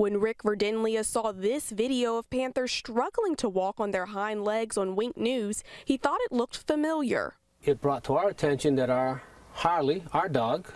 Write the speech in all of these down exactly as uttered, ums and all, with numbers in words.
When Rick Verdinlia saw this video of panthers struggling to walk on their hind legs on Wink News, he thought it looked familiar. It brought to our attention that our Harley, our dog,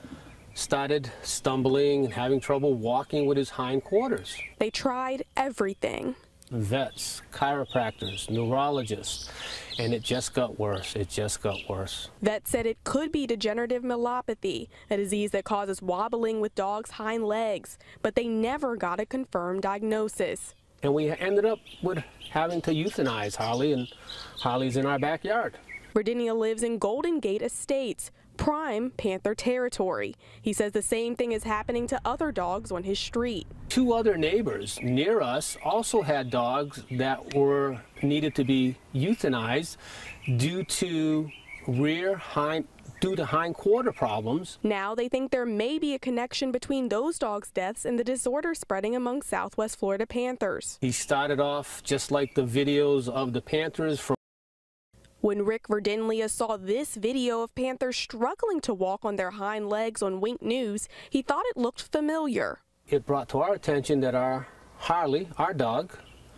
started stumbling and having trouble walking with his hind quarters. They tried everything. Vets, chiropractors, neurologists, and it just got worse. It just got worse. Vets said it could be degenerative myelopathy, a disease that causes wobbling with dogs' hind legs, but they never got a confirmed diagnosis. And we ended up with having to euthanize Harley, and Harley's in our backyard. Virginia lives in Golden Gate Estates, prime panther territory. He says the same thing is happening to other dogs on his street. Two other neighbors near us also had dogs that were needed to be euthanized due to rear hind due to hind quarter problems. Now they think there may be a connection between those dogs' deaths and the disorder spreading among Southwest Florida panthers. He started off just like the videos of the panthers from When Rick Verdinlia saw this video of panthers struggling to walk on their hind legs on Wink News, he thought it looked familiar. It brought to our attention that our Harley, our dog,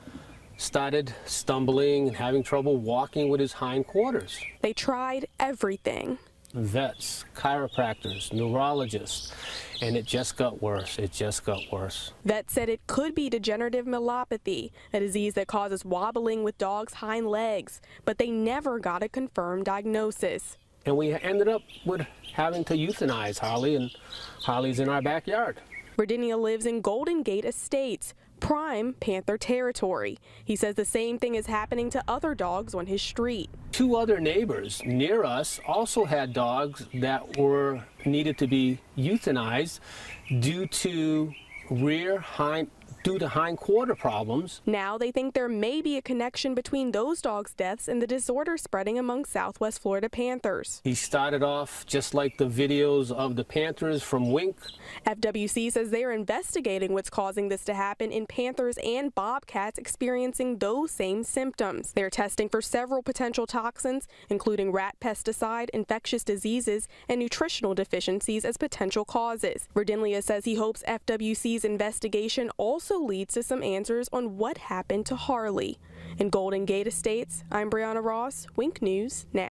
started stumbling and having trouble walking with his hind quarters. They tried everything. Vets, chiropractors, neurologists, and it just got worse. It just got worse. Vets said it could be degenerative myelopathy, a disease that causes wobbling with dogs' hind legs, but they never got a confirmed diagnosis. And we ended up with having to euthanize Harley, and Harley's in our backyard. Virginia lives in Golden Gate Estates, prime panther territory. He says the same thing is happening to other dogs on his street. Two other neighbors near us also had dogs that were needed to be euthanized due to rear hind due to hind quarter problems. Now they think there may be a connection between those dogs' deaths and the disorder spreading among Southwest Florida panthers. He started off just like the videos of the panthers from Wink. F W C says they are investigating what's causing this to happen in panthers and bobcats experiencing those same symptoms. They're testing for several potential toxins, including rat pesticide, infectious diseases, and nutritional deficiencies as potential causes. Verdinlia says he hopes F W C's investigation also leads to some answers on what happened to Harley. In Golden Gate Estates, I'm Brianna Ross, Wink News Now.